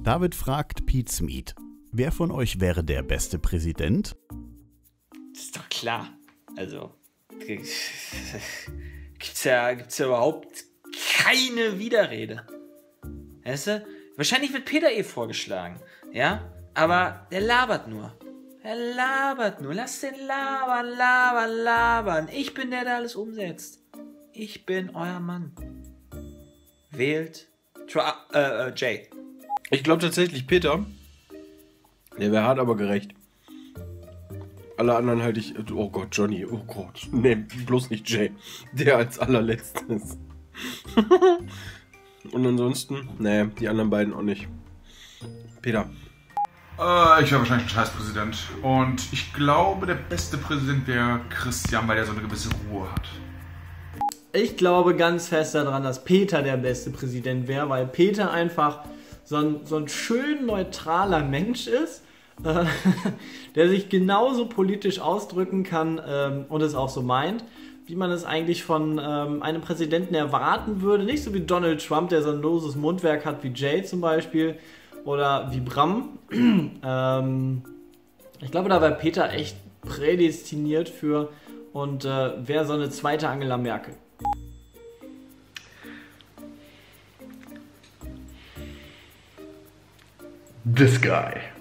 David fragt Pete Smith, wer von euch wäre der beste Präsident? Das ist doch klar. Also, gibt's ja überhaupt keine Widerrede. Weißt du? Wahrscheinlich wird Peter vorgeschlagen, ja? Aber der labert nur. Er labert nur. Lass den labern. Ich bin der alles umsetzt. Ich bin euer Mann. Wählt Jay. Ich glaube tatsächlich Peter. Der wäre hart, aber gerecht. Alle anderen halte ich... Oh Gott, Johnny. Oh Gott. Nee, bloß nicht Jay. Der als allerletztes. Und ansonsten... Nee, die anderen beiden auch nicht. Peter. Ich wäre wahrscheinlich ein Scheißpräsident. Und ich glaube, der beste Präsident wäre Christian, weil er so eine gewisse Ruhe hat. Ich glaube ganz fest daran, dass Peter der beste Präsident wäre, weil Peter einfach so ein schön neutraler Mensch ist, der sich genauso politisch ausdrücken kann und es auch so meint, wie man es eigentlich von einem Präsidenten erwarten würde. Nicht so wie Donald Trump, der so ein loses Mundwerk hat wie Jay zum Beispiel oder wie Bram. Ich glaube, da wäre Peter echt prädestiniert für und wäre so eine zweite Angela Merkel. This guy.